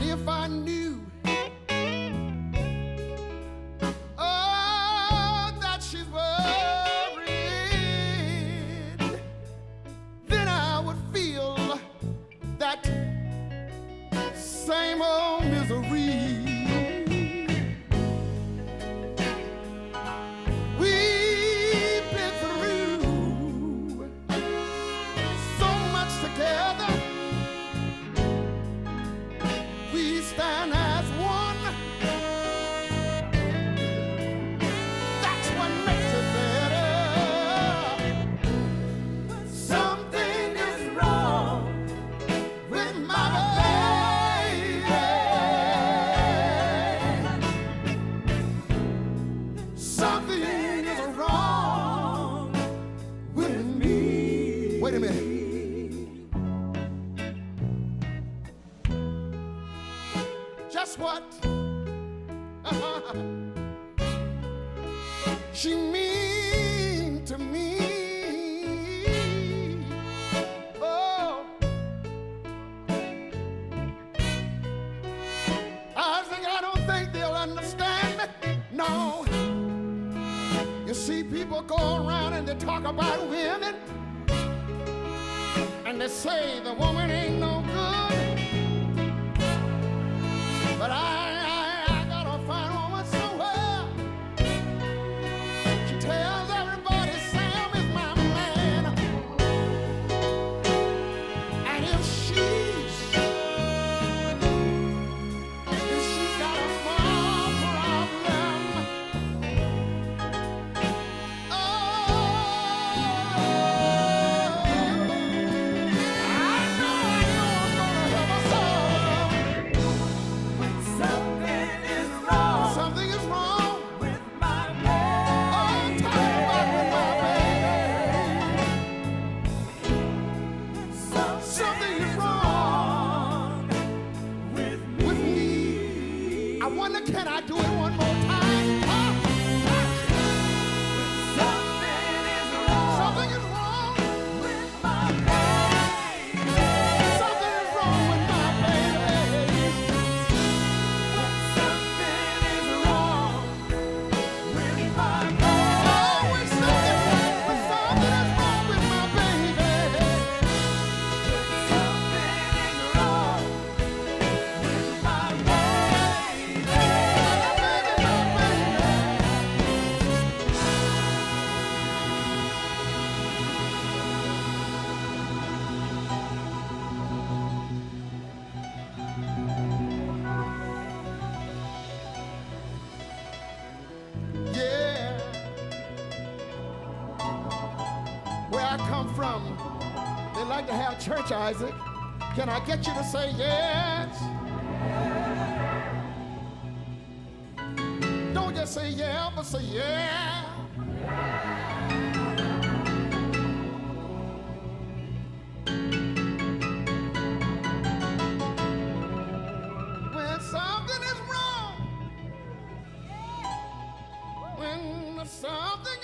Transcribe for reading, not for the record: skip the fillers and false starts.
And if I knew, oh, that she's worried, then I would feel that same old misery. We've been through so much together. We stand as one. That's what makes it better. Something is wrong with my baby. Something is wrong with me. Wait a minute. Just what she mean to me. Oh, I don't think they'll understand me. No. You see, people go around and they talk about women, and they say the woman ain't no good. But I gotta find a woman somewhere. She tells everybody Sam is my man. And if she's got a small problem, oh, I know I'm gonna have a solve. Something is wrong. Something is wrong with my baby. Oh, talk about with my baby. Something is wrong with me. I wonder, can I do it one more time? Something is wrong. Something is wrong with my baby. Something is wrong with my baby. Something is wrong with my baby. Oh, something is wrong with my baby. Something is wrong with my baby. My baby, my baby. Yeah. Where I come from, they like to have church, Isaac. Can I get you to say yes? Don't just say yeah, but say yeah. When something is wrong, when something